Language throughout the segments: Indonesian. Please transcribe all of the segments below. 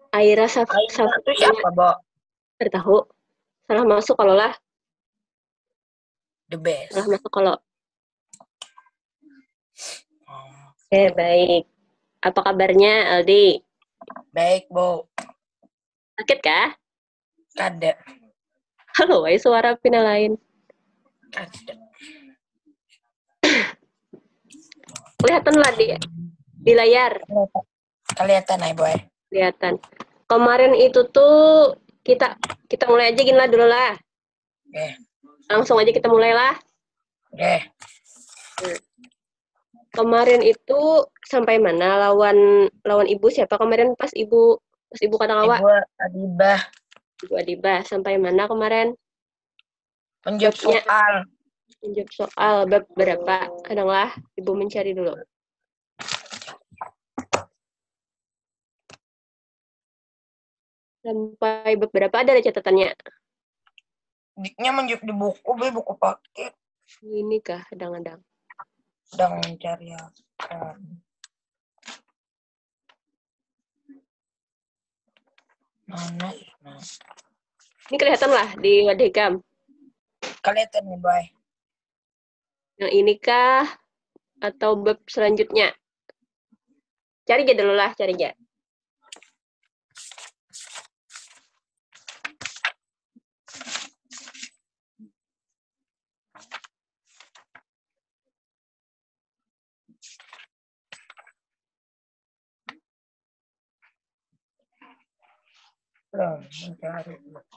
Aira Aira itu siapa, Bo? tahu. Salah masuk kalau lah. The Salah best. masuk kalau. Oh. Oke, baik. Apa kabarnya, Aldi? Baik, Bo. Sakit kah? Kada. Halo, suara Pina lain. Kada. Kelihatan lah di layar. Kelihatan, ay boy. Kelihatan. Kemarin itu tuh kita mulai aja gini lah dulu lah. Oke. Langsung aja kita mulai lah. Oke. Nah, kemarin itu sampai mana lawan ibu siapa kemarin pas ibu kata awak? Ibu Adibah. Ibu Adibah sampai mana kemarin? Menjawab soal. Menjawab soal bab berapa? Kadanglah ibu mencari dulu. Sampai bab berapa ada catatannya? Diknya menjawab di buku, buku paket. Ini kah kadang-kadang. Sedang mencari apa? Mana? Ini kelihatan lah di wadikam. Kelihatan nih, boy. Yang ini kah atau bab selanjutnya? Cari aja dulu lah, cari aja. Mencari.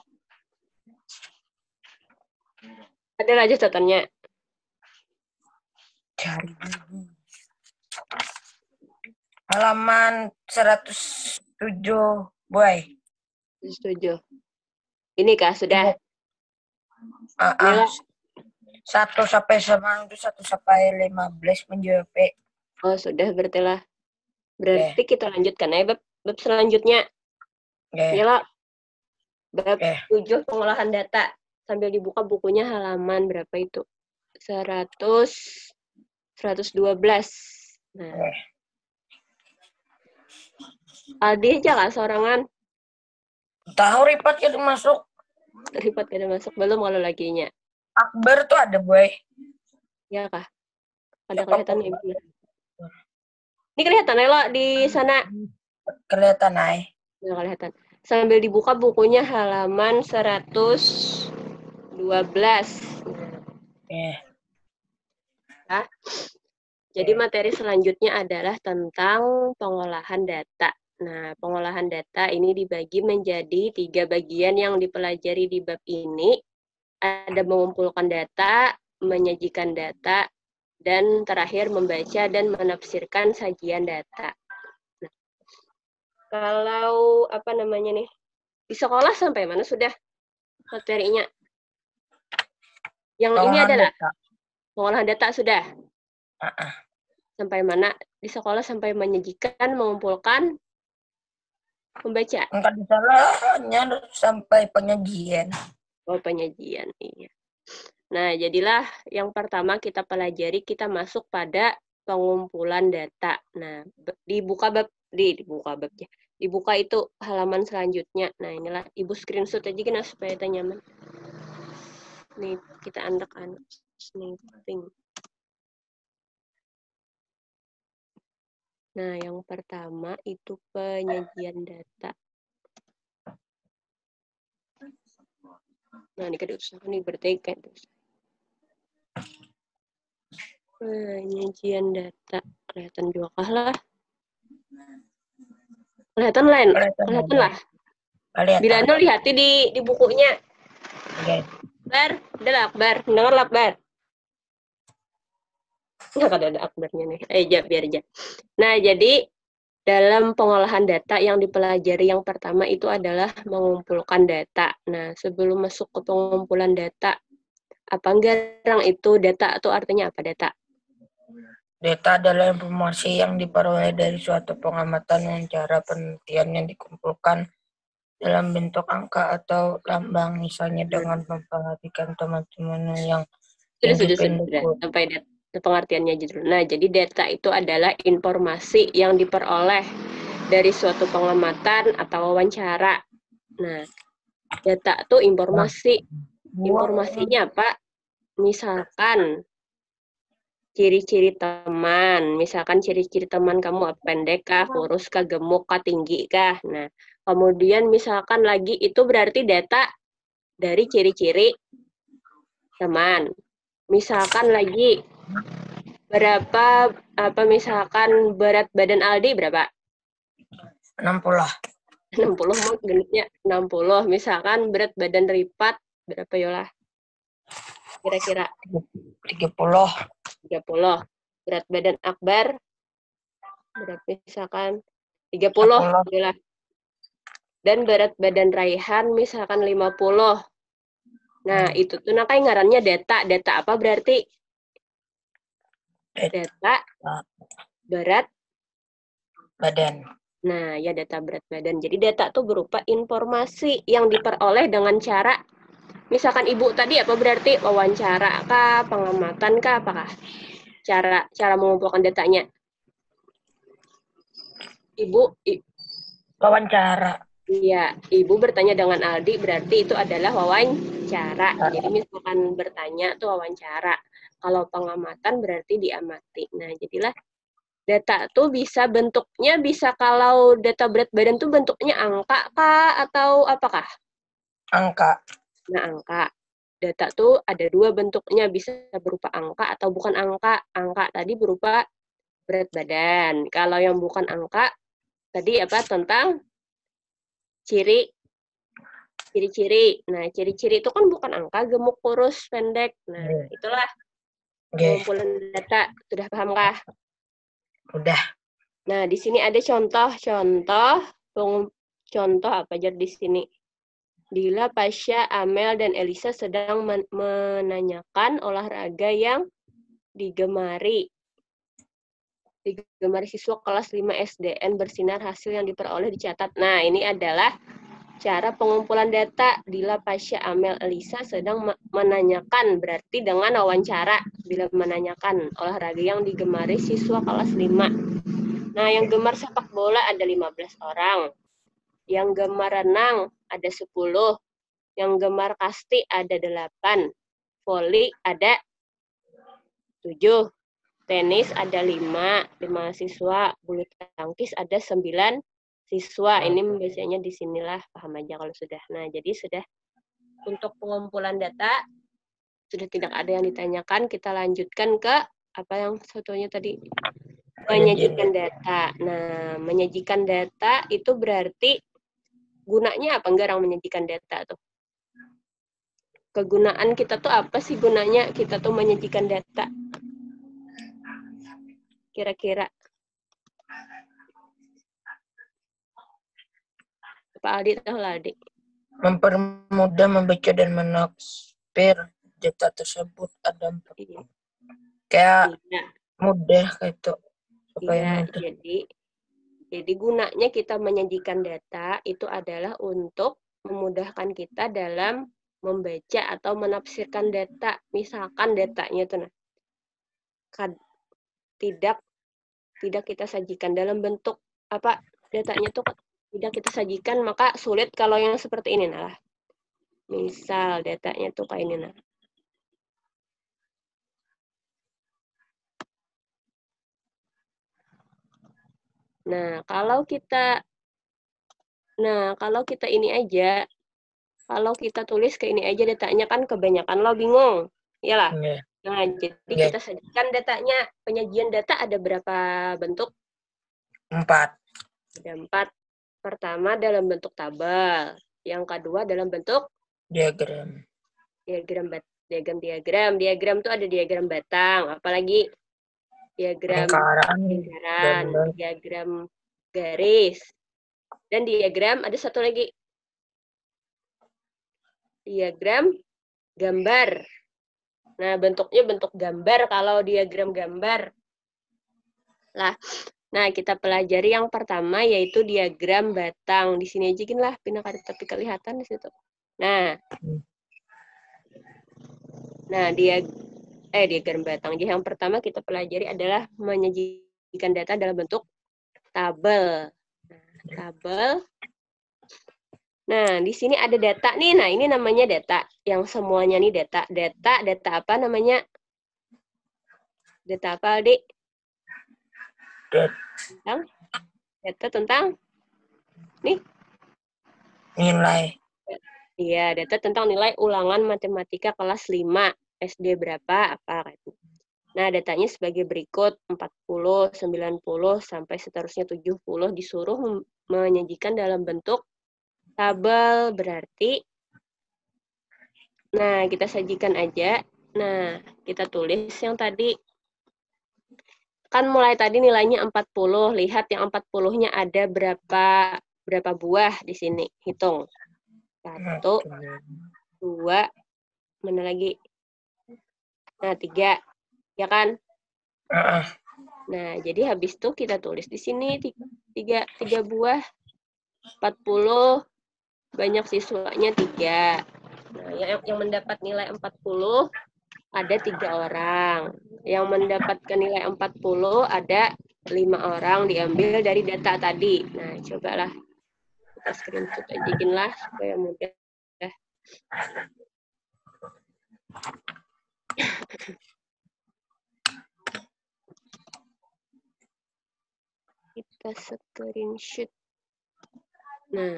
Ada lah catatannya. Cari. Halaman 107, boy. Setuju. Ini kah sudah? Inilah. 1 sampai 15 menjawab. Oh, sudah berarti lah. Berarti kita lanjutkan ya bab selanjutnya. Inilah bab 7 pengolahan data. Sambil dibuka bukunya halaman berapa itu? 112. Nah. Aldi aja lah sorangan. Tahu Ripat kita masuk. Ripat kada masuk belum kalau laginya. Akbar tuh ada, boy. Ya kah? Ada kelihatan nih. Ini kelihatan ya lo di sana. Kelihatan, ay. Nggak kelihatan. Sambil dibuka bukunya halaman 112. Nah, jadi materi selanjutnya adalah tentang pengolahan data. Nah, pengolahan data ini dibagi menjadi 3 bagian yang dipelajari di bab ini. Ada mengumpulkan data, menyajikan data, dan terakhir membaca dan menafsirkan sajian data. Nah, kalau apa namanya nih, di sekolah sampai mana sudah materinya? Yang ini adalah pengolahan data sudah. Sampai mana di sekolah? Sampai menyajikan, mengumpulkan, membaca. Enggak disalahnya sampai penyajian. Oh, penyajian, iya. Nah, jadilah yang pertama kita pelajari, kita masuk pada pengumpulan data. Nah, dibuka babnya. Dibuka itu halaman selanjutnya. Nah, inilah ibu screenshot aja kan supaya nyaman. Nih, kita anak-anak snapping. Nah, yang pertama itu penyajian data. Nah, ini kan usaha nih berarti kan penyajian data. Kelihatan juga kah lah? Kelihatan lain? Kelihatan lah. Bila Anda lihat di bukunya. Akbar, udah lah Akbar, dengar lah Akbar. Nggak ada Akbarnya nih. Biar aja. Nah, jadi dalam pengolahan data yang dipelajari yang pertama itu adalah mengumpulkan data. Nah, sebelum masuk ke pengumpulan data, apa Garang itu data atau artinya apa data? Data adalah informasi yang diperoleh dari suatu pengamatan dengan cara penelitian yang dikumpulkan dalam bentuk angka atau lambang, misalnya dengan memperhatikan teman-teman yang sudah. Sampai pengertiannya aja dulu. Nah, jadi data itu adalah informasi yang diperoleh dari suatu pengamatan atau wawancara. Nah, data itu informasi. Informasinya apa? Misalkan ciri-ciri teman. Misalkan ciri-ciri teman kamu pendek kah, kurus kah, gemuk kah, tinggi kah. Nah, kemudian misalkan lagi itu berarti data dari ciri-ciri teman. Misalkan lagi berapa misalkan berat badan Aldi berapa? 60. 60 mah genitnya 60. Misalkan berat badan Ripat berapa yolah? Kira-kira 30. 30. Berat badan Akbar berapa misalkan 30 yolah. Dan berat badan Raihan misalkan 50. Nah, itu tuh nakai ngarannya data. Data apa berarti? Data berat badan. Nah, ya data berat badan. Jadi data tuh berupa informasi yang diperoleh dengan cara, misalkan ibu tadi apa berarti wawancara kah, pengamatan kah, apakah? Cara mengumpulkan datanya. Wawancara. Iya, ibu bertanya dengan Aldi berarti itu adalah wawancara. Jadi misalkan bertanya tuh wawancara. Kalau pengamatan berarti diamati. Nah, jadilah data tuh bisa bentuknya bisa kalau data berat badan tuh bentuknya angka kah atau apakah? Angka. Nah, angka. Data tuh ada dua bentuknya, bisa berupa angka atau bukan angka. Angka tadi berupa berat badan. Kalau yang bukan angka, tadi apa tentang ciri-ciri. Nah, ciri-ciri itu kan bukan angka, gemuk, kurus, pendek. Nah, itulah pengumpulan data. Sudah pahamkah? Udah. Nah, di sini ada contoh apa aja di sini. Dila, Pasha, Amel, dan Elisa sedang menanyakan olahraga yang digemari siswa kelas 5 SDN bersinar, hasil yang diperoleh dicatat. Nah, ini adalah cara pengumpulan data. Dila, Pasha, Amel, Elisa sedang menanyakan, berarti dengan wawancara. Bila menanyakan olahraga yang digemari siswa kelas 5. Nah, yang gemar sepak bola ada 15 orang. Yang gemar renang ada 10. Yang gemar kasti ada 8. Voli ada 7. Tenis ada 5 siswa. Bulu tangkis ada 9 siswa. Ini biasanya di sinilah, paham aja kalau sudah. Nah, jadi sudah untuk pengumpulan data, sudah tidak ada yang ditanyakan. Kita lanjutkan ke apa yang satunya tadi? Menyajikan data. Nah, menyajikan data itu berarti gunanya apa? Enggak, orang menyajikan data tuh. Kegunaan kita tuh apa sih gunanya kita tuh menyajikan data? Kira-kira. Pak Aldi tahu lah, Aldi. Mempermudah membaca dan menaksir data tersebut ada 4. Kayak mudah kayak itu. Iya, jadi gunanya kita menyajikan data itu adalah untuk memudahkan kita dalam membaca atau menafsirkan data. Misalkan datanya itu tidak kita sajikan dalam bentuk apa, datanya itu tidak kita sajikan, maka sulit kalau yang seperti ini nah. Misal datanya tuh kayak ini nah. Nah, kalau kita ini aja, kalau kita tulis ke ini aja datanya kan kebanyakan lo bingung, iyalah. Nah, jadi kita sajikan datanya. Penyajian data ada berapa bentuk? 4. Ada 4. Pertama dalam bentuk tabel, yang kedua dalam bentuk diagram. Diagram tuh ada diagram batang, apalagi diagram lingkaran, diagram garis, dan diagram ada satu lagi, diagram gambar. Nah, bentuknya bentuk gambar kalau diagram gambar. Nah, kita pelajari yang pertama yaitu diagram batang. Di sini aja lah, pindah tapi kelihatan di situ. Nah, diagram batang. Jadi yang pertama kita pelajari adalah menyajikan data dalam bentuk tabel. Nah, tabel. Nah, di sini ada data nih. Nah, ini namanya data. Yang semuanya nih data. Data apa namanya? Data apa, Adik? Data tentang nih? Nilai. Iya, data tentang nilai ulangan matematika kelas 5. SD berapa, apa. Nah, datanya sebagai berikut. 40, 90, sampai seterusnya 70 disuruh menyajikan dalam bentuk tabel. Berarti, nah, kita sajikan aja. Nah, kita tulis yang tadi. Kan mulai tadi nilainya 40. Lihat yang 40-nya ada berapa buah di sini. Hitung. 1, 2, mana lagi? Nah, 3. Ya kan? Nah, jadi habis itu kita tulis di sini 3 buah. 40, banyak siswanya 3. Nah, yang mendapat nilai 40 ada 3 orang. Yang mendapatkan nilai 40 ada 5 orang, diambil dari data tadi. Nah, cobalah kita screenshot aja lah supaya mudah. Kita screenshot. Nah.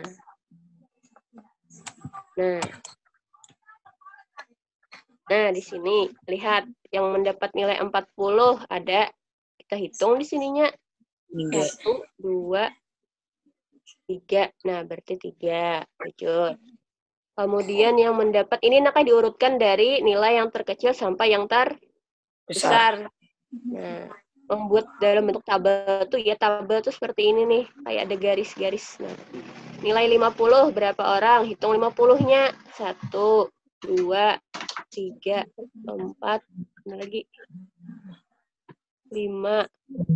Nah, di sini lihat yang mendapat nilai 40 ada, kita hitung di sininya. 1, 2, 3. Nah, berarti 3. Lanjut. Kemudian yang mendapat, ini akan diurutkan dari nilai yang terkecil sampai yang terbesar. Nah, membuat dalam bentuk tabel tuh, ya tabel tuh seperti ini nih, kayak ada garis-garis. Nah, nilai 50 berapa orang? Hitung 50-nya. 1, 2, 3, 4, lagi 5.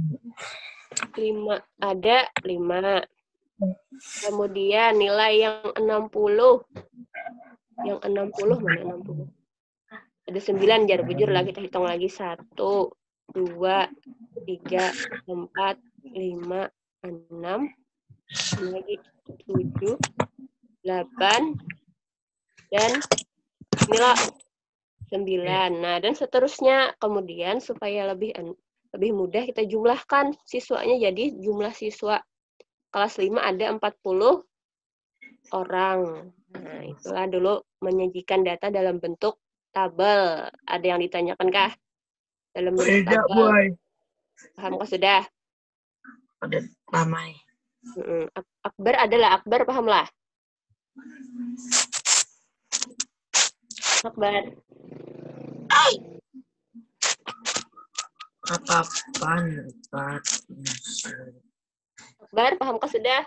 5 ada 5. Kemudian nilai yang 60. Yang 60 mana 60? Ada 9, jar bujur lah, kita hitung lagi. 1, 2, 3, 4, 5, 6, lagi 7, 8, dan inilah 9. Nah, dan seterusnya. Kemudian supaya lebih mudah kita jumlahkan siswanya. Jadi jumlah siswa kelas 5 ada 40 orang. Nah, itulah dulu menyajikan data dalam bentuk tabel. Ada yang ditanyakan kah? Dalam bentuk tabel. Paham kah sudah? Udah lama. Akbar adalah Akbar, pahamlah. Akbar. Apaan? Akbar, paham kah sudah?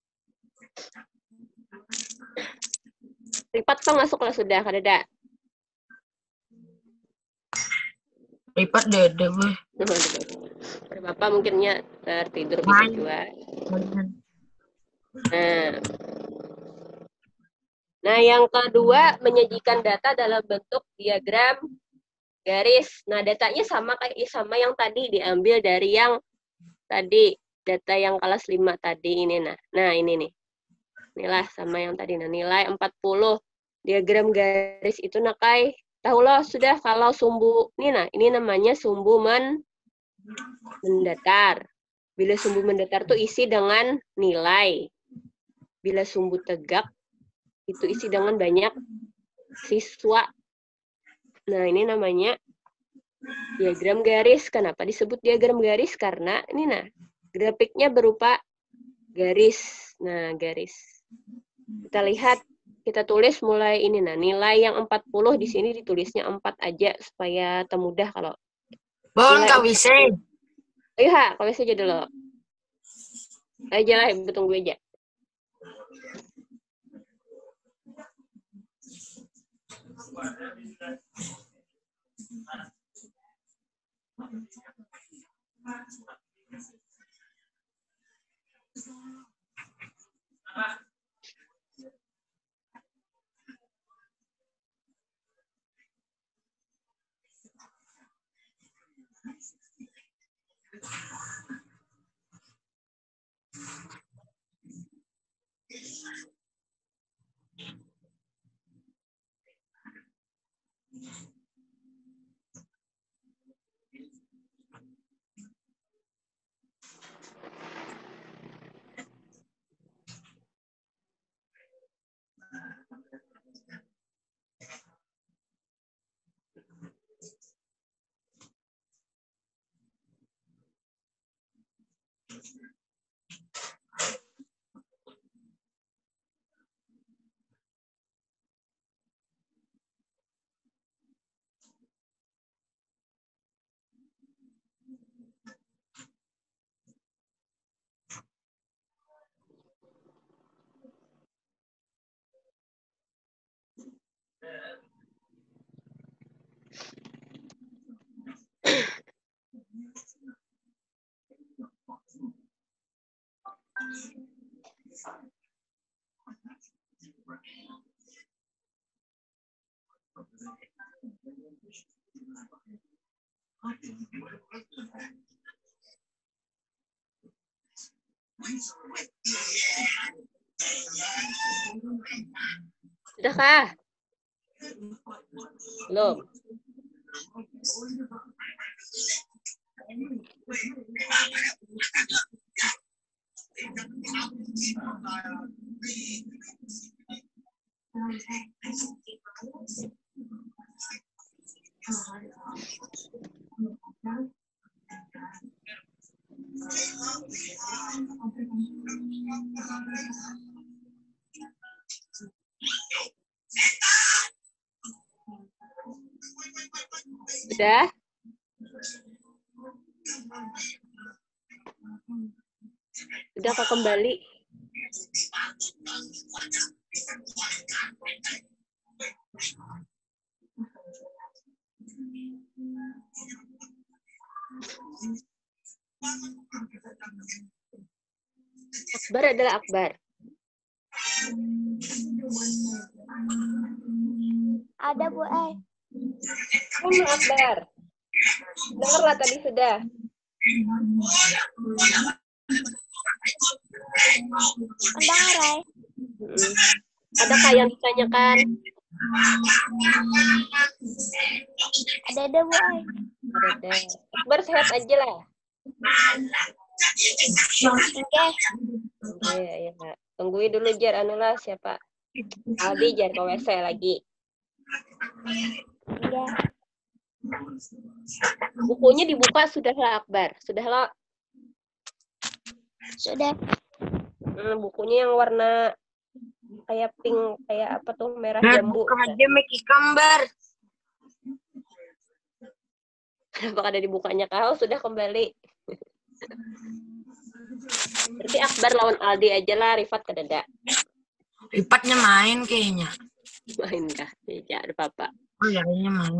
Ripat kah masuklah sudah, kadada? Ripat dede gue. Bapak mungkinnya tertidur bisa juga. Nah, yang kedua menyajikan data dalam bentuk diagram garis. Nah, datanya sama yang tadi, diambil dari yang tadi, data yang kelas 5 tadi ini. Nah, ini nih. Inilah sama yang tadi. Nah, nilai 40. Diagram garis itu nakai. Tahu loh sudah kalau sumbu ini, nah ini namanya sumbu mendatar. Bila sumbu mendatar tuh isi dengan nilai. Bila sumbu tegak itu isi dengan banyak siswa. Nah, ini namanya diagram garis. Kenapa disebut diagram garis? Karena ini nah, grafiknya berupa garis. Nah, garis. Kita lihat, kita tulis mulai ini nah, nilai yang 40 di sini ditulisnya 4 aja supaya mudah kalau Bon, kau bisa. Ayo, kau bisa aja dulu. Aja lah, ibu tunggu aja. Sudahkah? Belum. Sudah? Sudahkah kembali? Akbar adalah akbar. Ada Bu Ai. Akbar. Dengarlah tadi sudah. Endang Rai. Adakah yang ditanyakan? Ada Bu Ai. Ada. Akbar sehat aja lah. Oke. Ya. Tungguin dulu Jar, anulah siapa? Aldi Jar ke WC lagi. Iya. Bukunya dibuka sudahlah Akbar. Sudahlah. Sudah. Bukunya yang warna kayak pink, kayak apa tuh, merah jambu. Buka aja Meki gambar. Apakah ada dibukanya kau? Sudah kembali. Berarti Akbar lawan Aldi aja lah, Rifat ke dada. Rifatnya main kayaknya. Main kah? Ya, ada apa-apa. Oh ya, kayaknya main.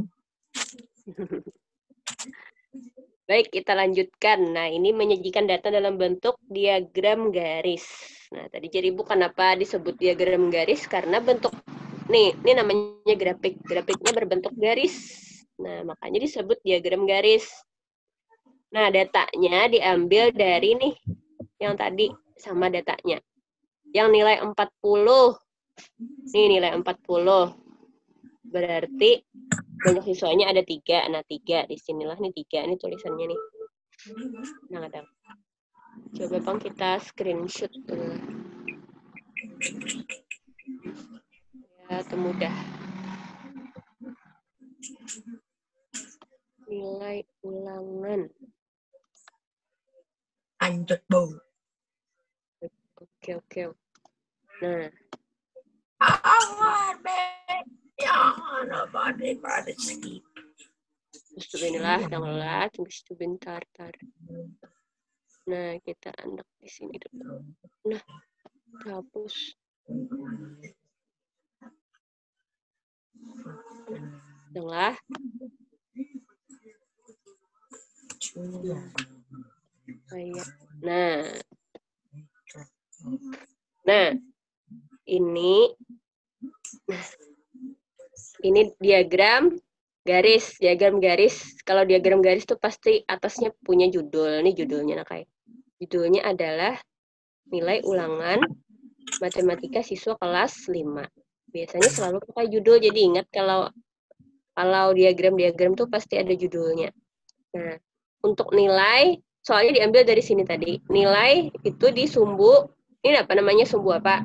Baik, kita lanjutkan. Nah, ini menyajikan data dalam bentuk diagram garis. Nah, tadi jadi Ibu kenapa disebut diagram garis? Karena bentuk, ini namanya grafik. Grafiknya berbentuk garis. Nah, makanya disebut diagram garis. Nah, datanya diambil dari nih, yang tadi sama datanya. Yang nilai 40. Ini nilai 40. Berarti banyak siswanya ada 3. Nah, 3. Disinilah nih 3. Ini tulisannya nih. Nah, ada. Coba Bang kita screenshot dulu. Ya, mudah. Nilai ulangan. Lanjut, Bu. Oke. Nah. Awar, Be. Ya, nobody pada skip. Inilah, tanggal tunggu sebentar. Nah, kita anak di sini dulu. Nah, hapus. Tengah. Nah, ini diagram garis. Diagram garis. Kalau diagram garis tuh pasti atasnya punya judul. Ini judulnya, nah kayak. Judulnya adalah nilai ulangan Matematika siswa kelas 5. Biasanya selalu pakai judul, jadi ingat kalau diagram-diagram tuh pasti ada judulnya. Nah, untuk nilai, soalnya diambil dari sini tadi. Nilai itu di sumbu, ini apa namanya sumbu apa?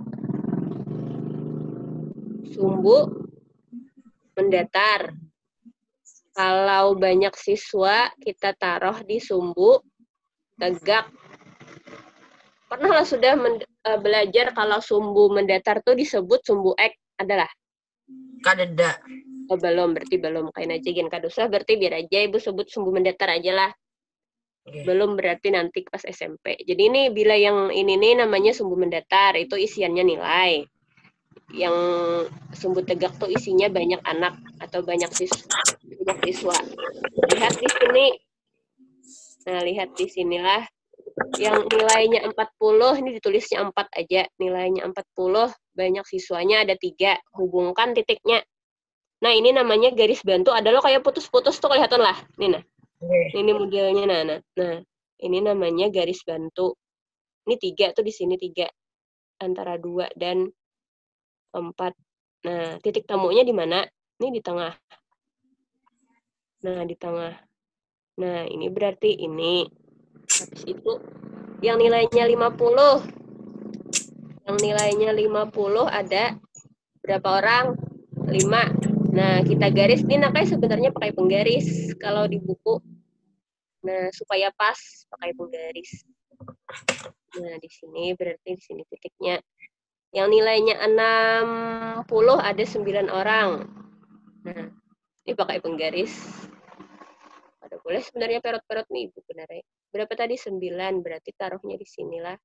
Sumbu mendatar. Kalau banyak siswa, kita taruh di sumbu tegak. Pernah lah sudah belajar kalau sumbu mendatar tuh disebut sumbu X adalah? Kadeda. Oh belum, berarti belum. Kain aja gen kadusah, berarti biar aja ibu sebut sumbu mendatar aja lah. Belum berarti nanti pas SMP. Jadi ini bila yang ini nih namanya sumbu mendatar, itu isiannya nilai. Yang sumbu tegak tuh isinya banyak anak atau banyak siswa. Lihat di sini. Nah, lihat di sinilah. Yang nilainya 40, ini ditulisnya 4 aja. Nilainya 40, banyak siswanya ada 3. Hubungkan titiknya. Nah, ini namanya garis bantu. Ada lo kayak putus-putus tuh kelihatan lah. Nih, nah. Ini modelnya, nah. Ini namanya garis bantu. Ini 3 tuh di sini 3. Antara 2 dan 4. Nah, titik temunya di mana? Ini di tengah. Nah, di tengah. Nah, ini berarti ini. Habis itu yang nilainya 50. Yang nilainya 50 ada berapa orang? 5. Nah, kita garis. Ini nakanya sebenarnya pakai penggaris kalau di buku. Nah, supaya pas pakai penggaris. Nah, di sini berarti di sini titiknya. Yang nilainya 60 ada 9 orang. Nah, ini pakai penggaris. Ada boleh sebenarnya perot-perot nih Ibu benar ya. Berapa tadi? 9, berarti taruhnya di sinilah.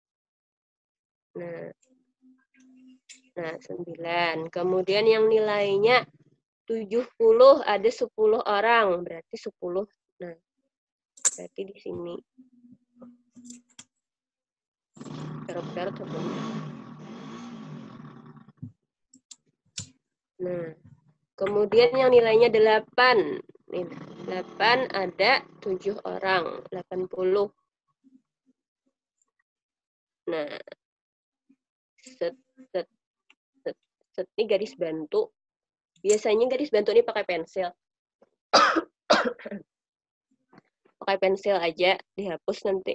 Nah, 9. Kemudian yang nilainya 70 ada 10 orang, berarti 10. Nah, berarti di sini. Perot-perot hukumnya. Nah, kemudian yang nilainya 8. Nih, 8 ada 7 orang, 80. Nah, set. Ini garis bantu. Biasanya garis bantu ini pakai pensil. Pakai pensil aja, dihapus nanti.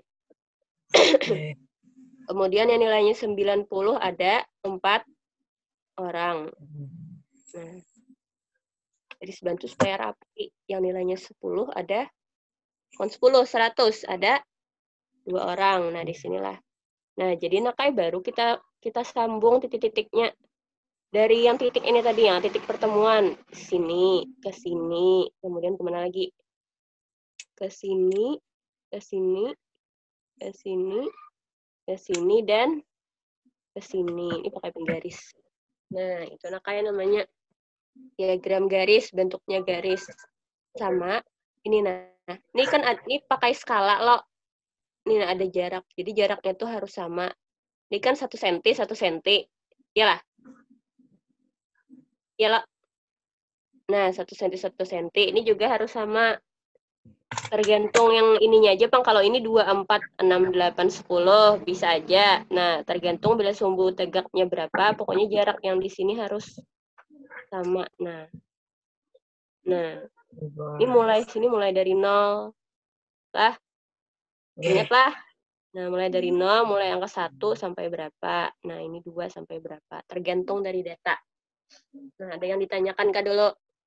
Kemudian yang nilainya 90 ada 4 orang. Nah, garis bantu supaya rapi. Yang nilainya 10 ada 100 ada 2 orang. Nah, disinilah. Nah, jadi nakai baru kita sambung titik-titiknya. Dari yang titik ini tadi, yang titik pertemuan. Sini, ke sini, kemudian kemana lagi? Ke sini, ke sini, ke sini, ke sini, dan ke sini. Ini pakai penggaris. Nah, itu kayak namanya diagram garis, bentuknya garis. Sama, ini nah. Ini kan ini pakai skala loh. Ini nah, ada jarak. Jadi jaraknya tuh harus sama. Ini kan 1 cm, 1 cm. Iyalah. Iyalah. Nah, 1 cm, 1 cm. Ini juga harus sama. Tergantung yang ininya aja, Bang. Kalau ini 2, 4, 6, 8, 10, bisa aja. Nah, tergantung bila sumbu tegaknya berapa, pokoknya jarak yang di sini harus sama. Nah, ini mulai dari 0. Lah, ingat lah. Nah, mulai dari 0, mulai angka 1 sampai berapa. Nah, ini 2 sampai berapa. Tergantung dari data. Nah, ada yang ditanyakan Kak dulu?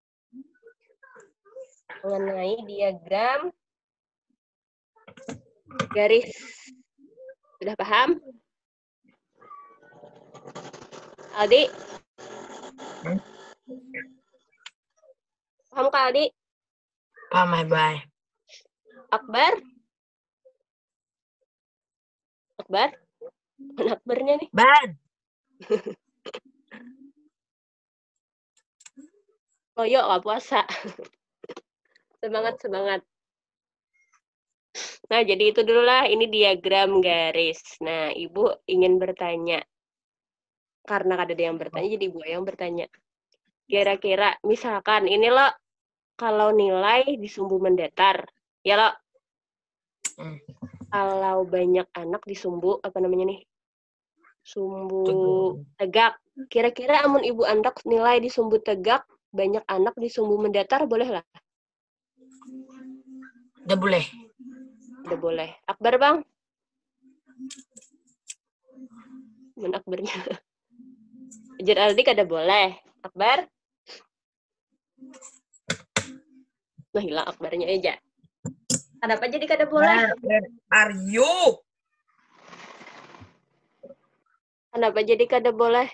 Mengenai diagram garis. Sudah paham? Aldi? Paham Kak Aldi? Paham, bye. Akbar? Akbar? Mana Akbarnya nih? Ban. Loyo nggak puasa. Semangat. Nah, jadi itu dulu lah. Ini diagram garis. Nah, Ibu ingin bertanya. Karena ada yang bertanya, jadi Ibu yang bertanya. Kira-kira, misalkan ini loh, kalau nilai di sumbu mendatar, ya loh. Kalau banyak anak di sumbu, apa namanya nih? Sumbu tegak. Kira-kira amun ibu andak nilai di sumbu tegak, banyak anak di sumbu mendatar, boleh lah? Udah boleh. Udah boleh. Akbar, Bang? Mun akbarnya. Ujar Aldi kada boleh. Akbar? Nah, hilang akbarnya aja. Kenapa jadi kada boleh? Where are you? Kenapa jadi kada boleh?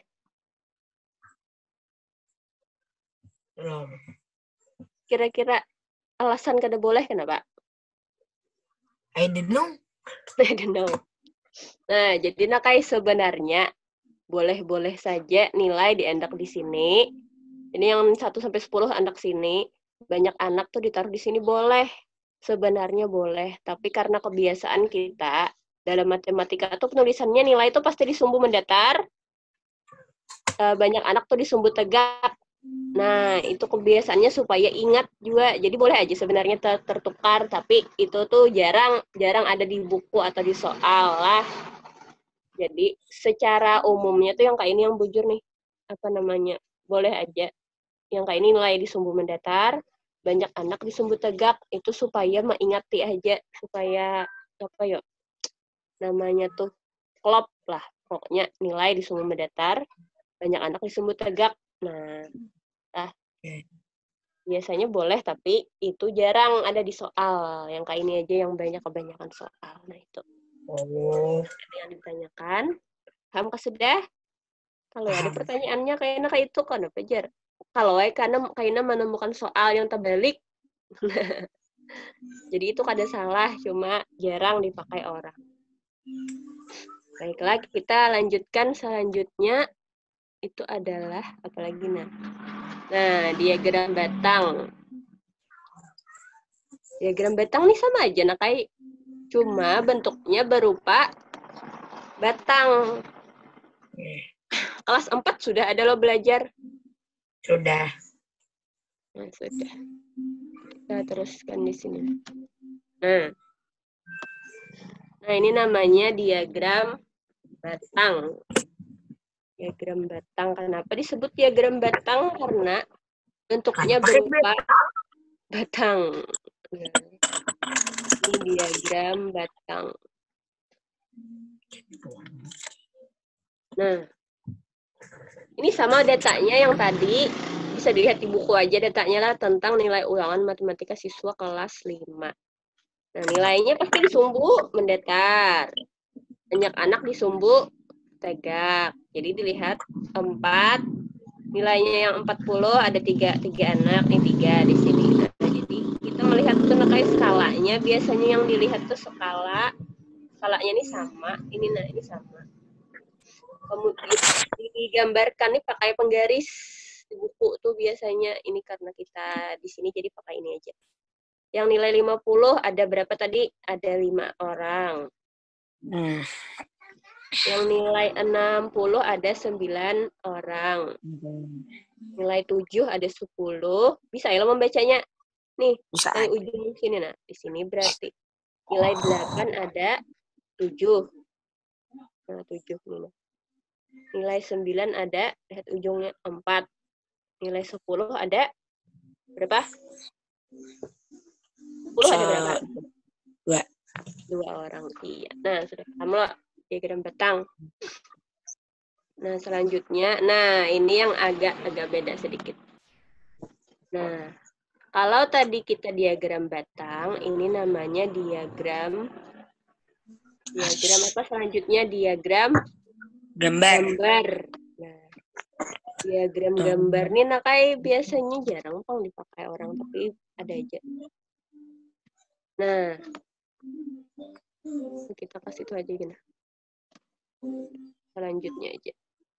Belum. Kira-kira alasan kada boleh kenapa? I don't know. I don't know. Nah, jadi nakai sebenarnya boleh-boleh saja nilai diendak di sini. Ini yang 1 sampai 10 anak sini. Banyak anak tuh ditaruh di sini boleh. Sebenarnya boleh, tapi karena kebiasaan kita dalam matematika tuh penulisannya nilai itu pasti di sumbu mendatar. Banyak anak tuh di sumbu tegak. Nah, itu kebiasaannya supaya ingat juga. Jadi boleh aja sebenarnya tertukar, tapi itu tuh jarang ada di buku atau di soal lah. Jadi secara umumnya tuh yang kayak ini yang bujur nih, apa namanya, boleh aja. Yang kayak ini nilai di sumbu mendatar, banyak anak di sumbu tegak, itu supaya mengingati aja, supaya apa ya, namanya tuh klop lah. Pokoknya nilai di sumbu mendatar, banyak anak di sumbu tegak. Nah, biasanya boleh, tapi itu jarang ada di soal. Yang kayak ini aja yang kebanyakan soal. Nah, itu. Oh. Yang ditanyakan. Paham kah sudah? Kalau ada pertanyaannya kayaknya kayak itu kan apa jar? Kalau kayaknya menemukan soal yang terbalik. Jadi itu kada salah, cuma jarang dipakai orang. Baiklah, kita lanjutkan selanjutnya. Itu adalah apalagi nah, diagram batang. Diagram batang nih sama aja, nah kayak cuma bentuknya berupa batang. Kelas 4 sudah ada lo belajar? Sudah. Nah, sudah. Kita teruskan di sini. Nah, ini namanya diagram batang. Diagram batang. Kenapa disebut diagram batang? Karena bentuknya berupa batang. Nah, ini diagram batang. Nah, ini sama datanya yang tadi. Bisa dilihat di buku aja datanya lah tentang nilai ulangan matematika siswa kelas 5. Nah, nilainya pasti di sumbu mendatar. Banyak anak di sumbu tegak. Jadi dilihat 4, nilainya yang 40 ada 3 anak, nih 3 di sini. Nah, jadi kita melihat tuh kayak skalanya, biasanya yang dilihat tuh skalanya ini sama, ini sama. Kemudian digambarkan nih pakai penggaris di buku tuh biasanya ini karena kita di sini jadi pakai ini aja. Yang nilai 50 ada berapa tadi? Ada 5 orang. Yang nilai 60 ada 9 orang. Nilai 7 ada 10. Bisa ya lo membacanya? Nih, Bisa. dari ujung sini nah. Di sini berarti nilai 8 ada 7. Nah, 7 nih. Nilai 9 ada, lihat ujungnya 4. Nilai 10 ada berapa? 10 ada berapa? 2 orang. Iya. Nah, sudah paham lo diagram batang. Nah, selanjutnya, nah ini yang agak beda sedikit. Nah, kalau tadi kita diagram batang, ini namanya diagram apa selanjutnya? Diagram gambar. Nah, diagram gambar nih kayak biasanya jarang dipakai orang, tapi ada aja. Nah, kita kasih itu aja gini. Selanjutnya aja.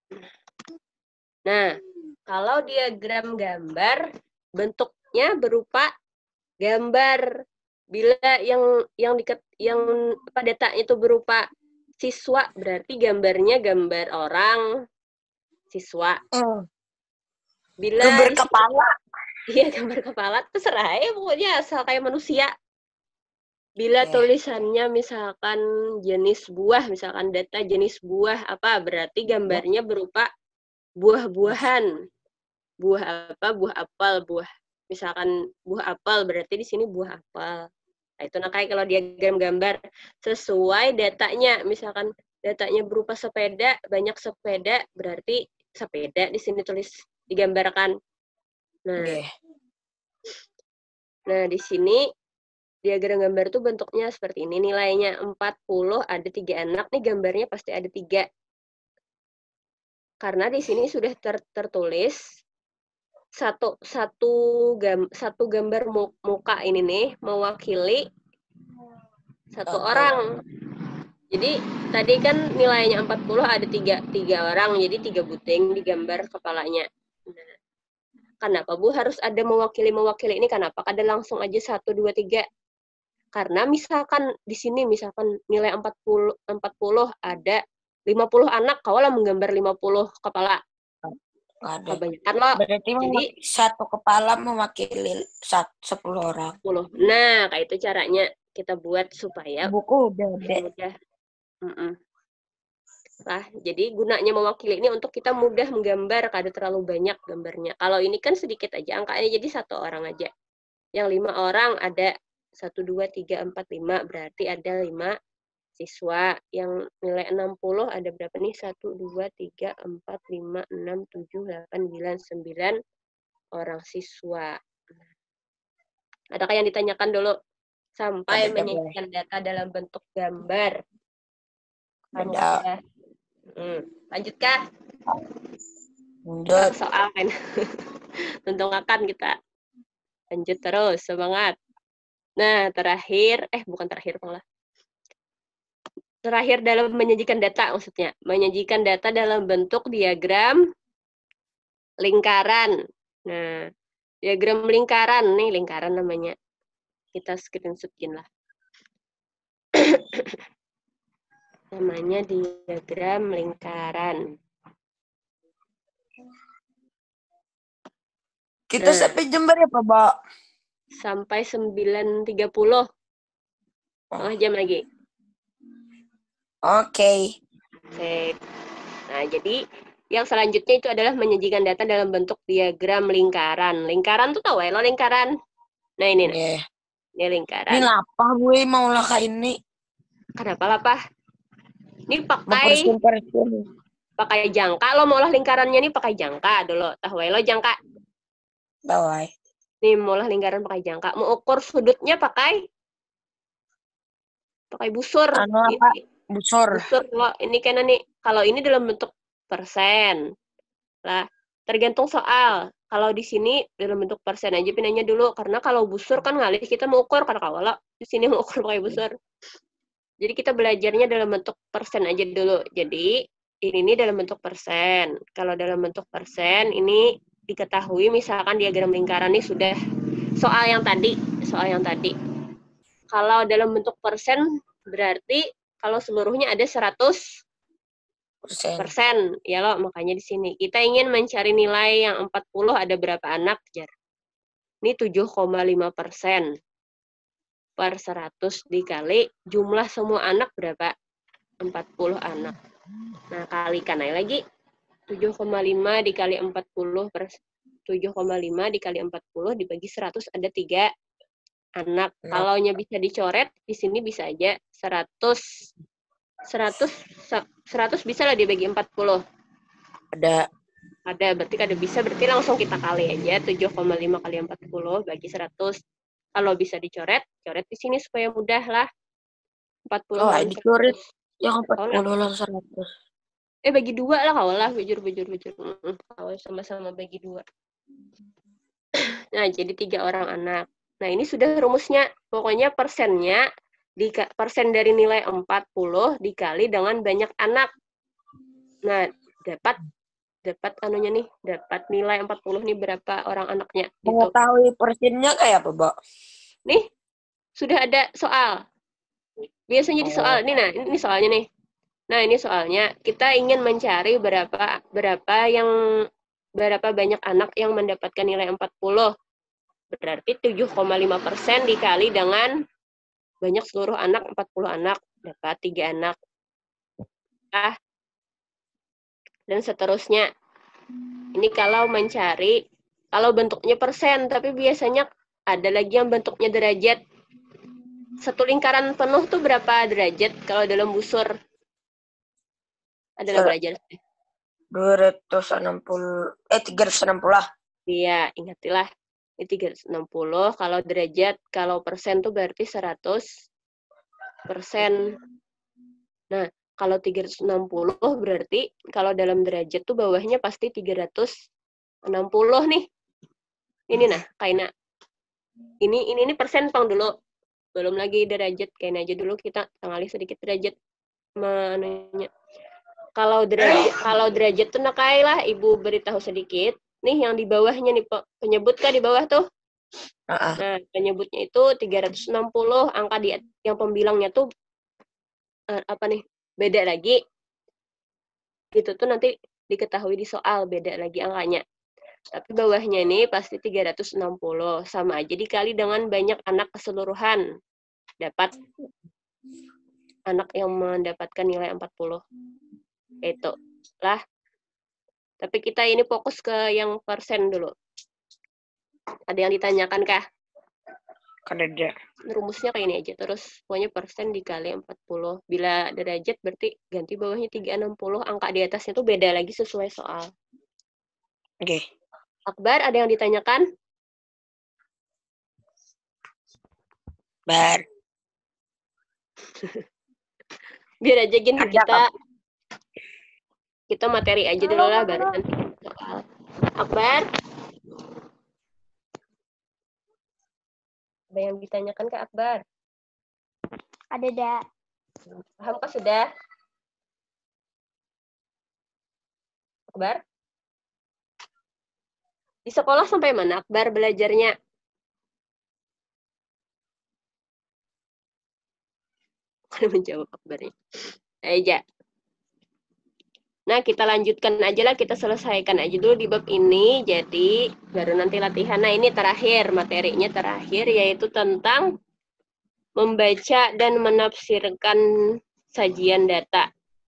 Nah, kalau diagram gambar bentuknya berupa gambar. Bila yang data itu berupa siswa, berarti gambarnya gambar orang siswa. Bila gambar kepala. Iya, gambar kepala terserah ya pokoknya asal kayak manusia. Bila Oke. tulisannya misalkan jenis buah, misalkan data jenis buah apa, berarti gambarnya berupa buah-buahan. Buah apa? Buah apel, misalkan buah apel berarti di sini buah apel. Nah, itu kayak kalau diagram gambar sesuai datanya, misalkan datanya berupa sepeda, banyak sepeda, berarti sepeda di sini tulis digambarkan. Nah, Oke. di sini diagram gambar itu bentuknya seperti ini. Nilainya 40, ada 3 anak. Nih gambarnya pasti ada 3. Karena di sini sudah tertulis satu gambar muka ini nih mewakili satu orang. Jadi tadi kan nilainya 40 ada 3 orang, jadi 3 buting digambar kepalanya. Nah, kenapa Bu harus ada mewakili ini? Kenapa kada langsung aja 1, 2, 3? Karena misalkan di sini misalkan nilai 40 ada 50 anak, kaulah menggambar 50 kepala. Ada. Kebanyakan loh. Berarti Jadi satu kepala mewakili 10 orang. 10. Nah, kayak itu caranya kita buat supaya Buku udah ada. mudah. Nah, jadi gunanya mewakili ini untuk kita mudah menggambar, kada terlalu banyak gambarnya. Kalau ini kan sedikit aja angkanya, jadi 1 orang aja. Yang 5 orang ada 1, 2, 3, 4, 5, berarti ada 5 siswa. Yang nilai 60 ada berapa nih? 1, 2, 3, 4, 5, 6, 7, 8, 9 orang siswa. Adakah yang ditanyakan dulu? Sampai menyajikan data dalam bentuk gambar. Ada. Lanjut Kak. Lanjut. Soal kan. Tentu akan kita lanjut terus, semangat. Nah, bukan terakhir malah. Terakhir dalam menyajikan data maksudnya. Menyajikan data dalam bentuk diagram lingkaran. Nah, diagram lingkaran nih, lingkaran namanya. Kita screenshot-in lah. Namanya diagram lingkaran. Kita sampai jam berapa, Mbak? Sampai 9.30. Setengah jam lagi. Oke. Nah, jadi yang selanjutnya itu adalah menyajikan data dalam bentuk diagram lingkaran. Lingkaran tuh tahu ya lo lingkaran? Nah, ini nih. Yeah. Ini lingkaran. Ini lapah gue mau lah kayak ini. Kenapa lapah? Ini pakai jangka, lo mau lah lingkarannya nih pakai jangka dulu. Tahu lo jangka? Tahu. Nih mau lah lingkaran pakai jangka. Mau ukur sudutnya pakai busur. Busur. Busur lo. Ini kan nih kalau ini dalam bentuk persen. Lah, tergantung soal. Kalau di sini dalam bentuk persen aja pinanya dulu karena kalau busur kan ngalih kita mau ukur karena kalau di sini mau ukur pakai busur. Jadi kita belajarnya dalam bentuk persen aja dulu. Jadi ini dalam bentuk persen. Kalau dalam bentuk persen ini diketahui misalkan diagram lingkaran ini sudah soal yang tadi. Kalau dalam bentuk persen berarti kalau seluruhnya ada 100% ya lo, makanya di sini kita ingin mencari nilai yang 40 ada berapa anak, jar. Ini 7,5%. Per 100 dikali jumlah semua anak berapa? 40 anak. Nah, kalikan aja lagi. 7,5 dikali 40 per 7,5 dikali 40 dibagi 100 ada 3 anak. Kalau nya bisa dicoret, di sini bisa aja 100 bisa lah dibagi 40. Ada, berarti kada bisa, berarti langsung kita kali aja 7,5 kali 40 bagi 100. Kalau bisa dicoret, coret di sini supaya mudah lah. 40 kali dicoret yang 40 lah 100. Bagi 2 lah kau lah, bujur. Kau sama-sama bagi 2. Nah, jadi 3 orang anak. Nah, ini sudah rumusnya. Pokoknya persennya, persen dari nilai 40 dikali dengan banyak anak. Nah, dapat nilai 40 nih berapa orang anaknya. Mengetahui persennya kayak apa, Mbak? Nih, sudah ada soal. Biasanya di soal. Ini soalnya nih. Nah, ini soalnya kita ingin mencari berapa banyak anak yang mendapatkan nilai 40. Berarti 7,5% dikali dengan banyak seluruh anak 40 anak, dapat 3 anak. Dan seterusnya. Ini kalau mencari, kalau bentuknya persen, tapi biasanya ada lagi yang bentuknya derajat. Satu lingkaran penuh tuh berapa derajat kalau dalam busur? Adalah belajar. 360 lah. Iya, ingatilah. Ini 360. Kalau derajat, kalau persen tuh berarti 100%. Nah, kalau 360 berarti kalau dalam derajat tuh bawahnya pasti 360 nih. Ini nah, kaina. Ini persen pang dulu. Belum lagi derajat, kain aja dulu kita tanggali sedikit derajat mananya. Kalau derajat tuh nakailah Ibu beritahu sedikit. Nih yang di bawahnya nih penyebut kah di bawah tuh? Nah, penyebutnya itu 360, angka yang pembilangnya tuh apa nih? Beda lagi. Itu tuh nanti diketahui di soal, beda lagi angkanya. Tapi bawahnya ini pasti 360, sama aja dikali dengan banyak anak keseluruhan. Dapat anak yang mendapatkan nilai 40. Itu lah. Tapi kita ini fokus ke yang persen dulu. Ada yang ditanyakan kah? Ada. Rumusnya kayak ini aja. Terus pokoknya persen dikali 40. Bila derajat berarti ganti bawahnya 360. Angka di atasnya tuh beda lagi sesuai soal. Oke. Akbar, ada yang ditanyakan? Bar. Biar aja gini kita materi aja dulu lah baru nanti soal. Akbar? Ada yang ditanyakan ke Akbar? Ada, Dak. Paham kah sudah? Akbar? Di sekolah sampai mana Akbar belajarnya? Mana menjawab Akbarnya? Aja. Nah, kita lanjutkan aja lah, kita selesaikan aja dulu di bab ini, jadi baru nanti latihan. Nah, ini terakhir, materinya terakhir, yaitu tentang membaca dan menafsirkan sajian data.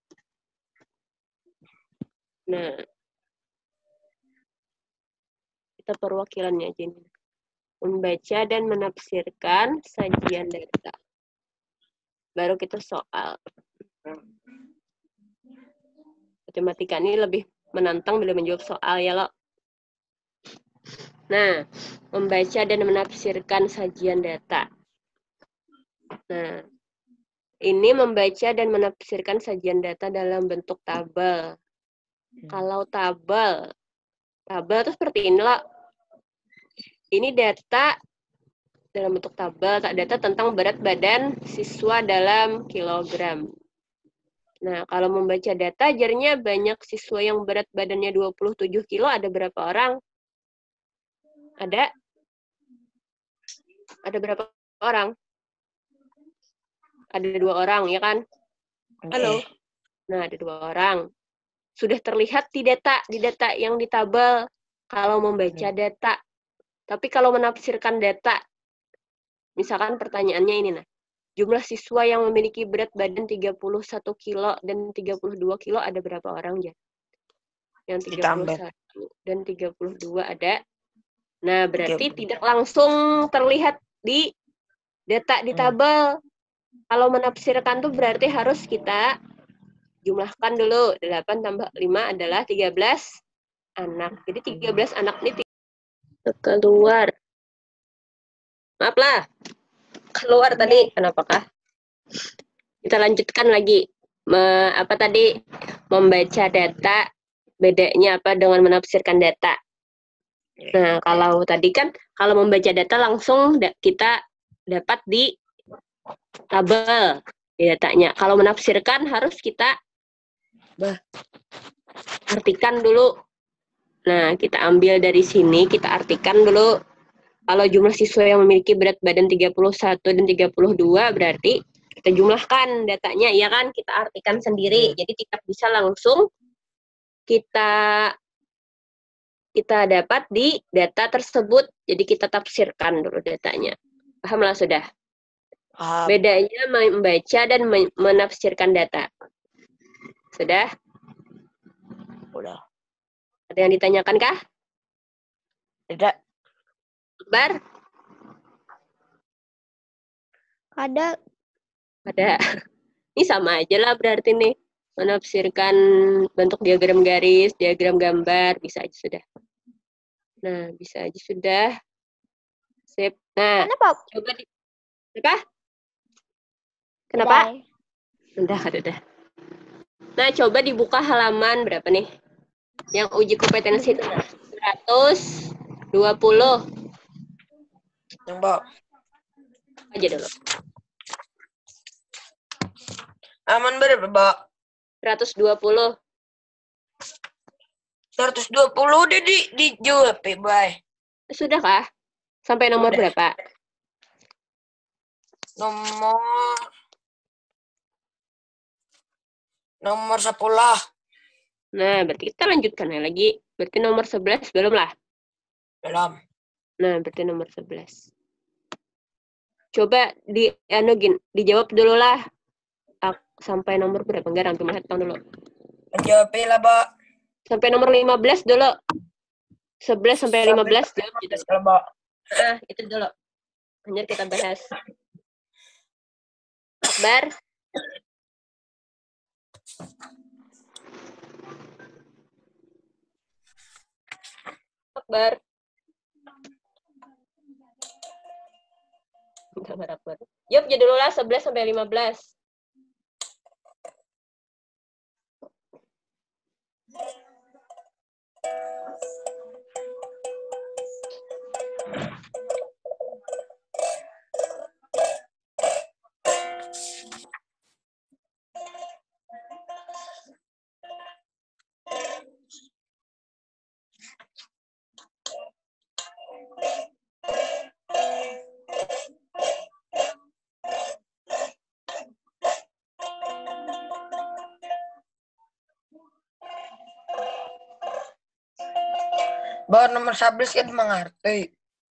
Nah, kita perwakilannya aja ini. Membaca dan menafsirkan sajian data. Baru kita soal. Matematika ini lebih menantang bila menjawab soal ya lo. Nah, membaca dan menafsirkan sajian data. Nah, ini membaca dan menafsirkan sajian data dalam bentuk tabel. Kalau tabel itu seperti ini loh. Ini data dalam bentuk tabel, data tentang berat badan siswa dalam kilogram. Nah, kalau membaca data, ajarnya banyak siswa yang berat badannya 27 kilo, ada berapa orang? Ada berapa orang? Ada 2 orang, ya kan? Halo? Nah, ada 2 orang. Sudah terlihat di data yang di tabel, kalau membaca data. Tapi kalau menafsirkan data, misalkan pertanyaannya ini, nah. Jumlah siswa yang memiliki berat badan 31 kilo dan 32 kilo ada berapa orang ya? Yang 31 dan 32 ada. Nah, berarti tidak langsung terlihat di data di tabel. Kalau menafsirkan tuh berarti harus kita jumlahkan dulu. 8 tambah 5 adalah 13 anak. Jadi 13 anak ini keluar. Maaflah. Keluar tadi, kenapakah? Kita lanjutkan lagi. Apa tadi? Membaca data, bedanya apa dengan menafsirkan data? Nah, kalau tadi kan, kalau membaca data langsung kita dapat di tabel di datanya. Kalau menafsirkan harus kita artikan dulu. Nah, kita ambil dari sini, kita artikan dulu. Kalau jumlah siswa yang memiliki berat badan 31 dan 32 berarti kita jumlahkan datanya, ya kan? Kita artikan sendiri. Jadi tidak bisa langsung kita dapat di data tersebut. Jadi kita tafsirkan dulu datanya. Pahamlah sudah? Paham. Bedanya membaca dan menafsirkan data. Sudah? Udah. Ada yang ditanyakan kah? Tidak. Akbar? Ada. Ada. Ini sama aja lah berarti nih. Menafsirkan bentuk diagram garis, diagram gambar, bisa aja sudah. Nah, bisa aja sudah. Sip. Nah, Kenapa? coba di... Apa? Kenapa? Udah. Udah. Nah, coba dibuka halaman berapa nih? Yang uji kompetensi itu 120. Yang Mbak. Aja dulu. Aman berapa, Mbak? 120. 120 udah dijawab ya, Bay. Sudah kah? Sampai nomor Udah. berapa? Nomor 10. Nah, berarti kita lanjutkan lagi. Berarti nomor 11 belum lah? Belum. Nah, berarti nomor 11. Coba dijawab dulu lah. Sampai nomor berapa? Enggak, rampung hitung dulu. Jawab lah, Mbak. Sampai nomor 15 dulu. 11 sampai 15 jawab gitu. Kalau, Mbak. Nah, itu dulu. Lanjut kita bahas. Akbar. Akbar. Akbar. Jawab dulu lah 11 sampai 15. Mbak, nomor 11 kan mengerti.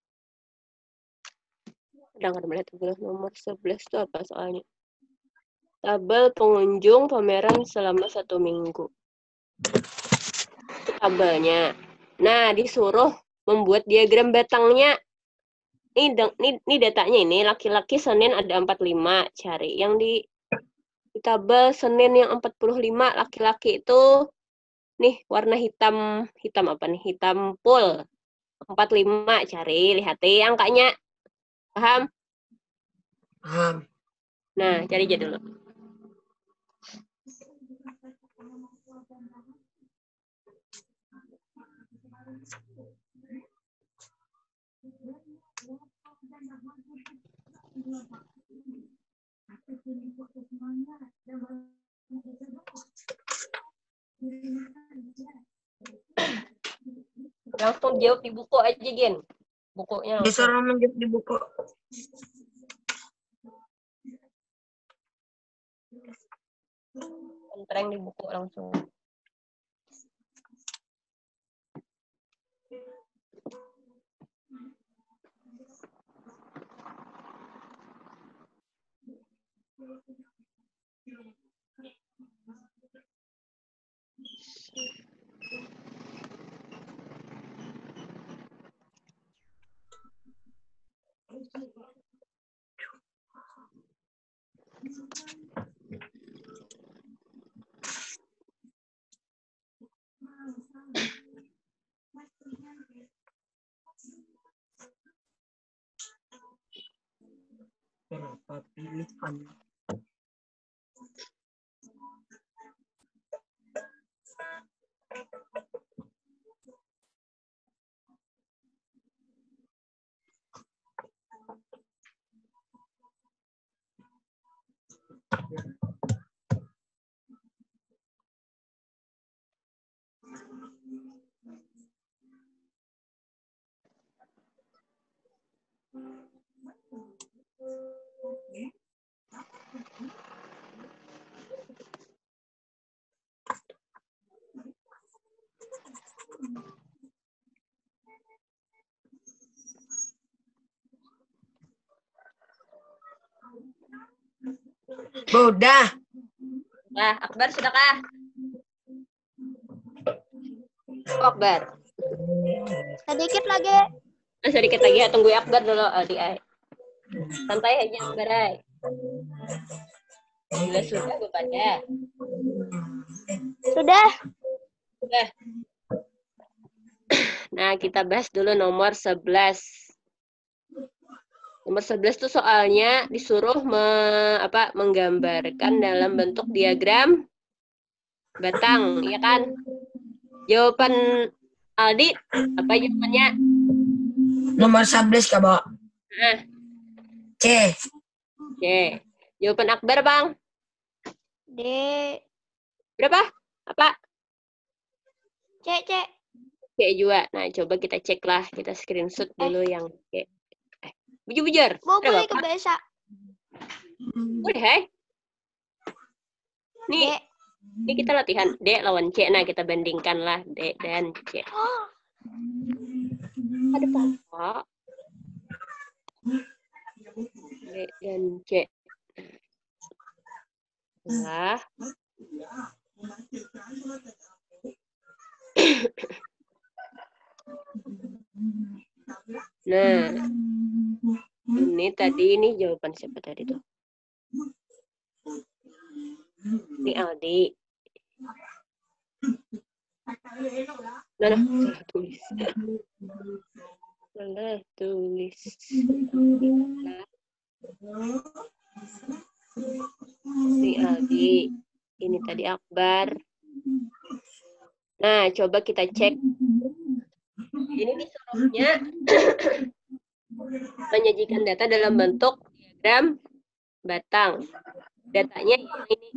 Udah nggak melihat nomor 11 itu apa soalnya? Tabel pengunjung pameran selama 1 minggu. Itu tabelnya. Nah, disuruh membuat diagram batangnya. Ini datanya ini. Laki-laki Senin ada 45. Cari yang di tabel Senin yang 45. Laki-laki itu nih warna hitam. Hitam apa nih? Hitam full. 45. Cari. Lihat angkanya. Paham? Paham. Nah, cari aja dulu. Langsung jawab di buku aja, Gen. Bukunya langsung. Disuruh menjawab di buku. Kontreng di buku langsung. Berapa pilihan? Udah. Nah, Akbar sudahkah? Akbar. Sedikit lagi. Sedikit lagi ya, tunggu Akbar dulu, Aldi. Santai aja Akbar. Bila sudah kepada. Sudah. Sudah. Nah, kita bahas dulu nomor 11. Nomor 11 itu soalnya disuruh menggambarkan dalam bentuk diagram batang, ya kan? Jawaban Aldi, apa jawabannya? Nomor 11 Kak, Bo. Nah, C. C. Jawaban Akbar, Bang? D. Berapa? Apa? C. C juga. Nah, coba kita cek lah. Kita screenshot dulu yang C. Bujur-bujur. Boleh kebiasa. Boleh, hai. Nih, ini kita latihan D lawan C. Nah, kita bandingkan lah D dan C. Ada apa? D dan C. Nah. Nah, ini jawaban siapa tadi tuh? Ini Aldi. Nah, salah tulis. Salah tulis. Ini Aldi. Ini tadi Akbar. Nah, coba kita cek. Ini disuruhnya menyajikan data dalam bentuk diagram batang. Datanya yang ini.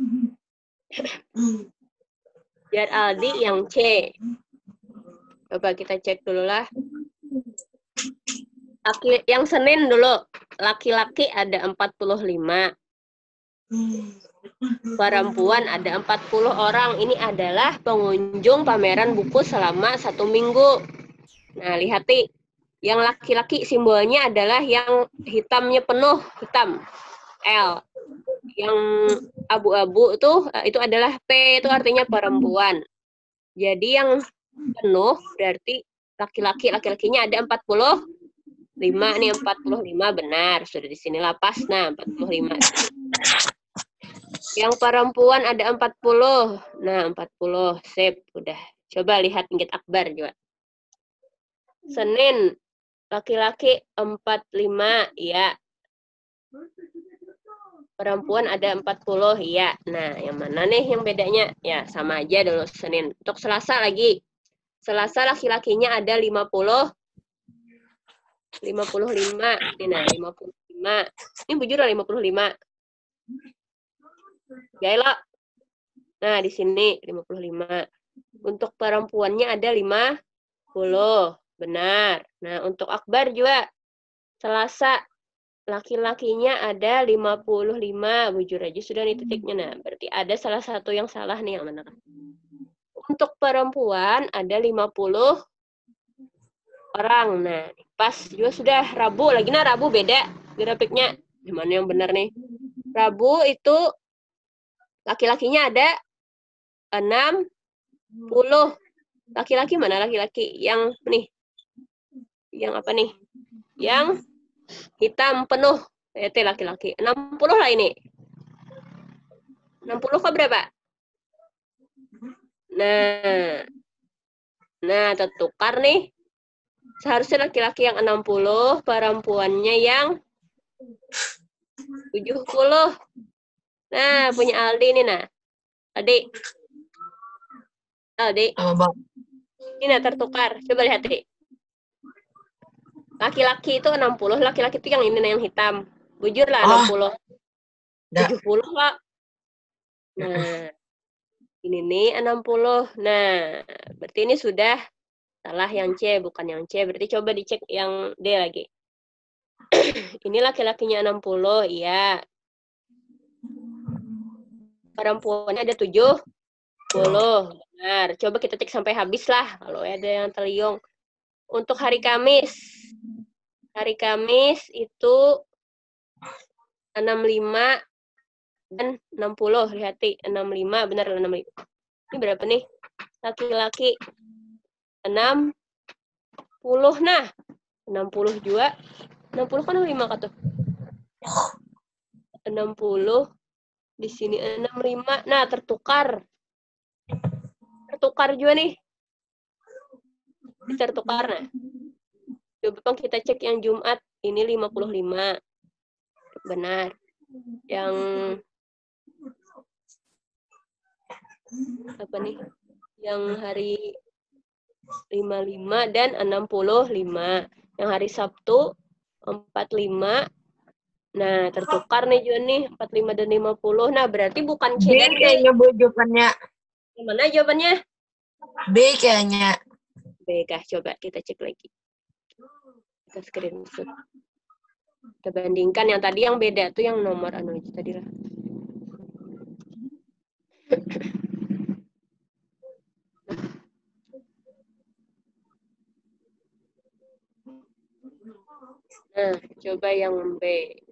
Biar Aldi yang C. Coba kita cek dulu lah. Yang Senin dulu. Laki-laki ada 45. Perempuan ada 40 orang. Ini adalah pengunjung pameran buku selama 1 minggu. Nah, lihat nih. Yang laki-laki simbolnya adalah yang hitamnya penuh, hitam. L. Yang abu-abu itu adalah P, itu artinya perempuan. Jadi yang penuh berarti laki-lakinya ada 45. Nih 45 benar. Sudah di sini pas. Nah, 45. Yang perempuan ada 40. Nah, 40. Sip, udah. Coba lihat tingkat Akbar juga. Senin laki-laki 45, ya. Perempuan ada 40, ya. Nah, yang mana nih yang bedanya? Ya, sama aja dulu Senin. Untuk Selasa lagi. Selasa laki-lakinya ada 55. Ini nah, 55. Ini bujur 55. Gaila. Nah, di sini 55. Untuk perempuannya ada 50. Benar. Nah, untuk Akbar juga Selasa laki-lakinya ada 55. Bujur aja sudah nih titiknya. Nah, berarti ada salah satu yang salah nih, yang mana? Untuk perempuan ada 50 orang. Nah, pas juga sudah. Rabu lagi. Nah, Rabu beda grafiknya. Gimana yang benar nih? Rabu itu laki-lakinya ada 60. Laki-laki mana laki-laki? Yang nih. Yang apa nih? Yang hitam penuh. Itu laki-laki. 60 lah ini. 60 ke berapa? Nah, tertukar nih. Seharusnya laki-laki yang 60, perempuannya yang 70. Nah, punya Aldi nih, nah. Aldi. Ini nah, tertukar. Coba lihat, nih. Laki-laki itu 60, laki-laki itu yang ini, yang hitam. Bujur lah, 60. 70 lah. Nah, ini nih 60. Nah, berarti ini sudah salah yang C, bukan yang C. Berarti coba dicek yang D lagi. Ini laki-lakinya 60, iya. Perempuannya ada 70. Benar. Coba kita cek sampai habis lah, kalau ada yang terliung. Untuk hari Kamis. Hari Kamis itu 65 dan 60. Lihat, 65. Benar, 65. Ini berapa nih? Laki-laki 60. Nah, 60 juga. 60 kan 5 kata. 60. Di sini 65. Nah, tertukar. Tertukar juga nih. Tertukar, nah. Coba kita cek yang Jumat. Ini 55. Benar. Yang apa nih? Yang hari 55 dan 65. Yang hari Sabtu 45. Nah, tertukar nih Juan nih 45 dan 50. Nah, berarti bukan C B dan D. kayaknya Bu jawabannya. Gimana jawabannya? B kayaknya. B kah? Coba kita cek lagi. Kita screenshot. Kita bandingkan yang tadi yang beda tuh yang nomor anu aja tadi lah. Nah, coba yang B.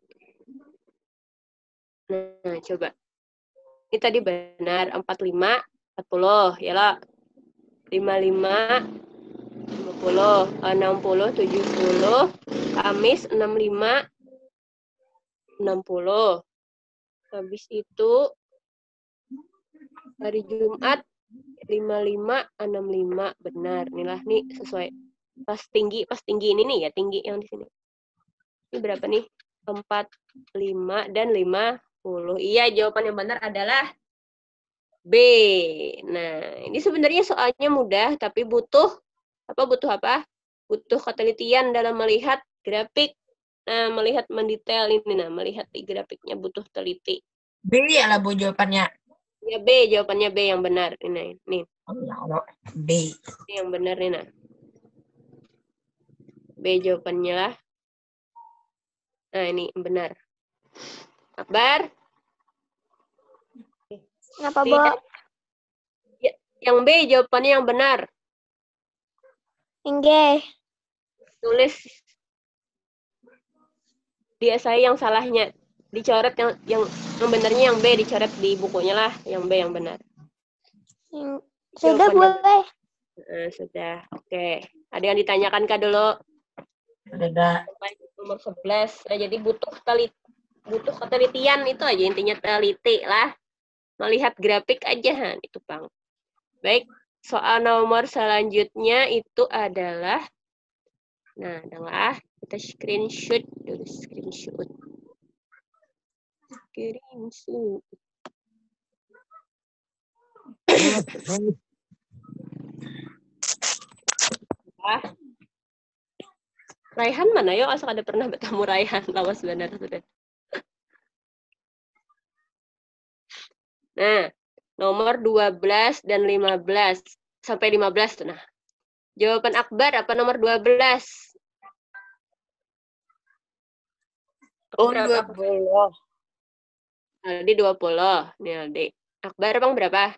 Nah, coba. Ini tadi benar 45, 40, ya lah. 55, 50, 60, 70, Kamis 65, 60. Habis itu hari Jumat 55, 65. Benar. Inilah nih sesuai. Pas tinggi ini nih ya, tinggi yang di sini. Ini berapa nih? 45 dan 50. Iya, jawaban yang benar adalah B. Nah, ini sebenarnya soalnya mudah, tapi butuh apa? Butuh ketelitian dalam melihat grafik. Nah, melihat mendetail ini. Nah, melihat di grafiknya butuh teliti. B ya lah Bu jawabannya. Ya, B. Jawabannya B yang benar. Ini. B. Ini yang benar nih, nah. B jawabannya lah. Nah, ini benar. Akbar? Kenapa, Bu? Ya, yang B jawabannya yang benar. Enggak. Tulis dia saya yang salahnya. Dicoret yang benarnya yang B, dicoret di bukunya lah. Yang B yang benar. Sudah, Bu. Sudah. Oke. Ada yang ditanyakan Kak dulu? Ada. Nomor 11. Nah, jadi butuh ketelitian itu aja intinya, teliti lah. Melihat grafik aja itu, Bang. Baik, soal nomor selanjutnya itu adalah kita screenshot dulu, screenshot. Raihan mana yo? Asal ada pernah bertemu Raihan, lawas benar sudah. Nah, nomor 12 dan 15 sampai 15 tuh. Nah, jawaban Akbar apa nomor 12? Oh, 20. Aldi 20. Nih Aldi. Akbar Bang berapa?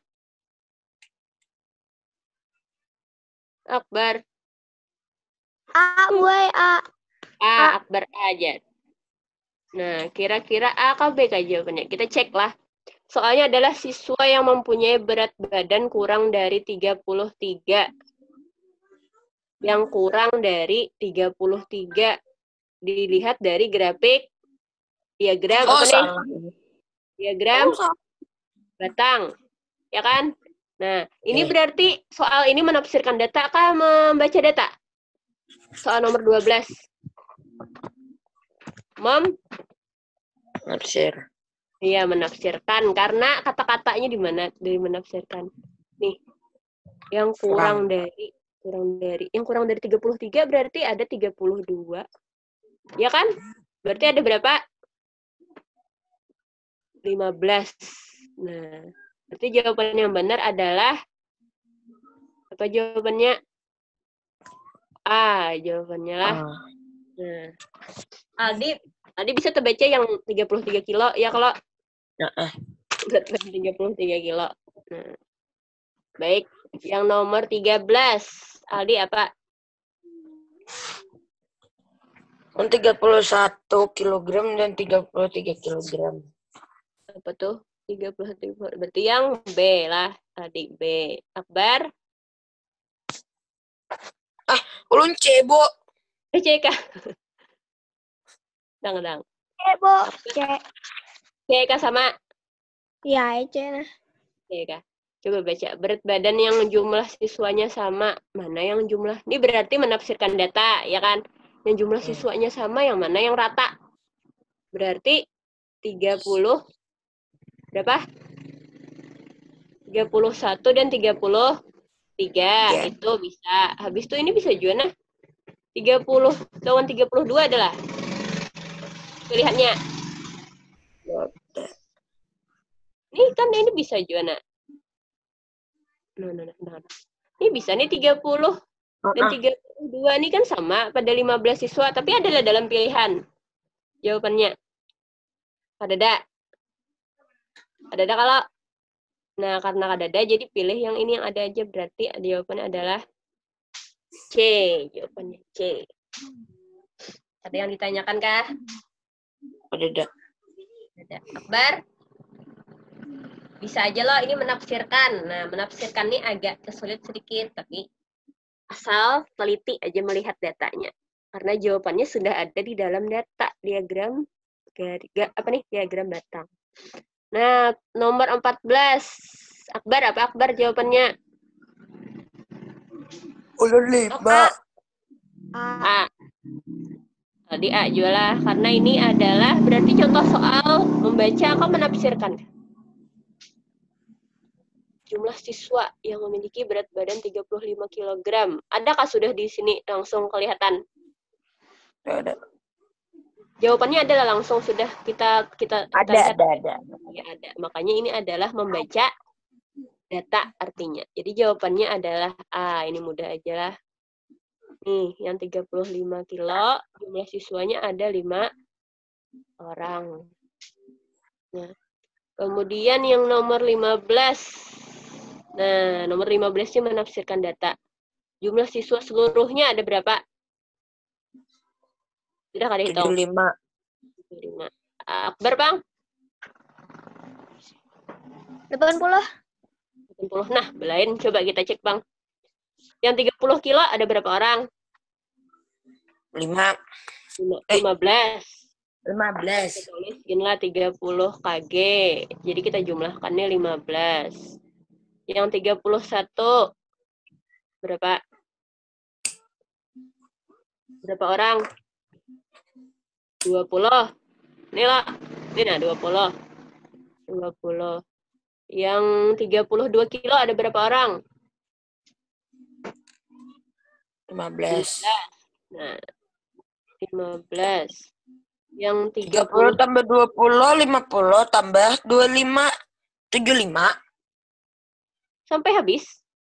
Akbar. A, Bu. A. Akbar aja. Nah, kira-kira A atau B kah jawabannya? Kita cek lah. Soalnya adalah siswa yang mempunyai berat badan kurang dari 33. Yang kurang dari 33. Dilihat dari grafik diagram apa nih? Diagram batang. Ya kan? Nah, ini berarti soal ini menafsirkan data kah membaca data? Soal nomor 12. Menafsir. Iya, menafsirkan. Karena kata-katanya di mana dari menafsirkan? Nih, yang kurang dari 33 berarti ada 32. Ya kan? Berarti ada berapa? 15. Nah, berarti jawaban yang benar adalah apa jawabannya? A, jawabannya lah. Nah, Aldi bisa terbaca yang 33 kilo ya kalau berat badan 33 kilo. Nah, baik, yang nomor 13. Aldi apa? 31 kilogram dan 33 kilogram. Apa tuh? 31. Berarti yang B lah tadi B. Akbar? Ulun C, Bu. C kah? Dang. Bu. C kah sama? Ya, C nah. C kah? Coba baca. Berat badan yang jumlah siswanya sama. Mana yang jumlah? Ini berarti menafsirkan data, ya kan? Yang jumlah siswanya sama, yang mana yang rata? Berarti 30 berapa? 31 dan 33 itu bisa. Habis itu ini bisa juga nah. 30 lawan 32 adalah pilihannya. Ini kan ini bisa juga nak. Nah. Ini bisa nih 30 dan 32 ini kan sama pada 15 siswa, tapi adalah dalam pilihan. Jawabannya. Ada kalau. Nah, karena ada jadi pilih yang ini yang ada aja, berarti jawabannya adalah C. Jawabannya C. Ada yang ditanyakan kah? Ada. Akbar? Bisa aja loh ini menafsirkan. Nah, menafsirkan ini agak kesulit sedikit, tapi asal teliti aja melihat datanya. Karena jawabannya sudah ada di dalam data, diagram batang. Nah, nomor 14. Akbar, apa Akbar jawabannya? Ulun 5. A. Tadi A juga lah, karena ini adalah berarti contoh soal membaca atau menafsirkan. Jumlah siswa yang memiliki berat badan 35 kg. Adakah sudah di sini langsung kelihatan? Ada. Jawabannya adalah langsung sudah kita Ada. Ya, ada. Makanya ini adalah membaca data artinya. Jadi jawabannya adalah A. Ini mudah aja lah. Nih, yang 35 kilo, jumlah siswanya ada 5 orang. Nah, kemudian yang nomor 15. Nah, nomor 15-nya menafsirkan data. Jumlah siswa seluruhnya ada berapa? Sudah kada hitung? 75. Akbar, Bang? 80. Nah, belain. Coba kita cek, Bang. Yang 30 kilo ada berapa orang? 15. 15. Kita tulislah 30 kg. Jadi kita jumlahkannya 15. Yang 31 berapa? Berapa orang? 20. Ini lah. Ini nah 20. Yang 32 kilo ada berapa orang? 15. Nah, 15. Yang 30 tambah 20, 50 tambah 25, 75. Sampai habis.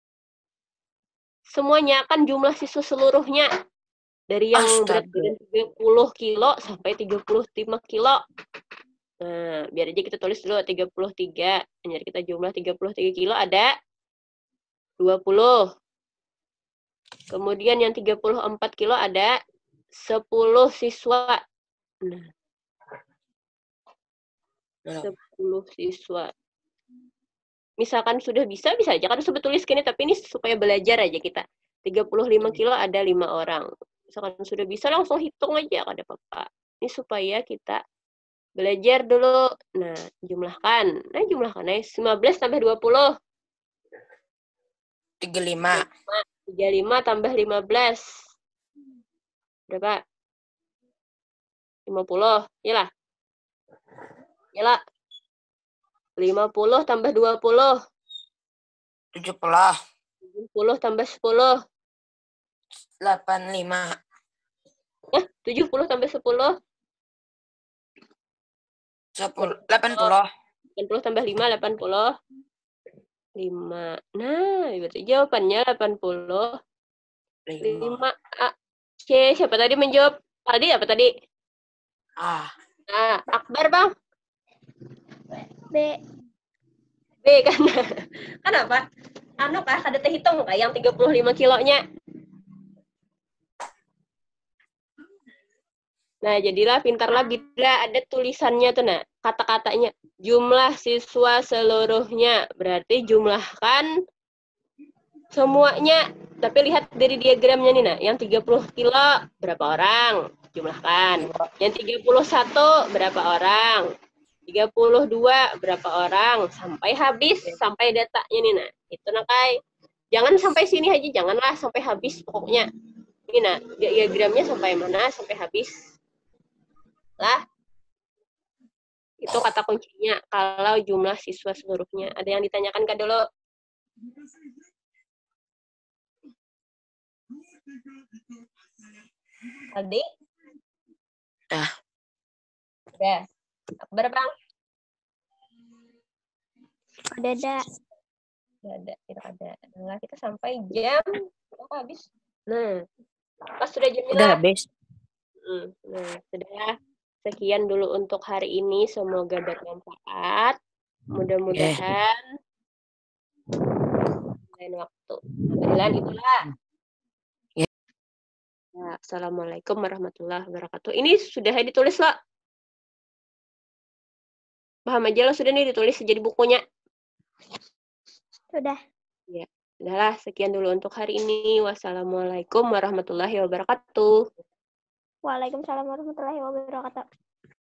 Semuanya kan jumlah siswa seluruhnya. Dari yang berat badan 30 kilo sampai 35 kilo. Nah, biar aja kita tulis dulu 33. Jadi kita jumlah 33 kilo ada 20. Kemudian yang 34 kilo ada 10 siswa. Nah, 10 siswa. Misalkan sudah bisa aja. Kan sudah tulis gini, tapi ini supaya belajar aja kita. 35 kilo ada 5 orang. Misalkan sudah bisa, langsung hitung aja, kada apa-apa. Ini supaya kita belajar dulu. Nah, jumlahkan. Nah, jumlahkan. 15 tambah 20. 35. 35 tambah 15. Berapa? 50. Yalah. 50 tambah 20. 70. 70 tambah 10. 85. 70 tambah 10. 80. 80 tambah 5, 80. 5. Nah, berarti jawabannya 80. 5. A. C. Siapa tadi menjawab? Aldi apa tadi? A. Akbar, Bang? B. Kan? Kenapa? Anu kah? Ada terhitung kah yang 35 kilonya? Nah, jadilah pintarlah bila ada tulisannya tuh, nah, kata-katanya. Jumlah siswa seluruhnya, berarti jumlahkan semuanya. Tapi lihat dari diagramnya nih, nah, yang 30 kilo berapa orang? Jumlahkan. Yang 31 berapa orang? 32 berapa orang? Sampai habis, sampai datanya nih, nah. Itu nah, Kai. Jangan sampai sini aja, janganlah sampai habis pokoknya. Ini nah, diagramnya sampai mana? Sampai habis. Lah, itu kata kuncinya kalau jumlah siswa seluruhnya. Ada yang ditanyakan Kak dulu? Aldi? Udah. Kabar, Bang? Ada. Ada, kita ada. Nah, kita sampai jam berapa habis? Nah, pas sudah jam Udah habis. Nah, sudah. Sekian dulu untuk hari ini. Semoga bermanfaat. Mudah-mudahan lain waktu. Alhamdulillah itulah. Ya. Ya, Assalamualaikum warahmatullahi wabarakatuh. Ini sudah ditulis loh. Paham aja lo sudah nih ditulis jadi bukunya. Sudah. Ya, udahlah. Sekian dulu untuk hari ini. Wassalamualaikum warahmatullahi wabarakatuh. Waalaikumsalam warahmatullahi wabarakatuh.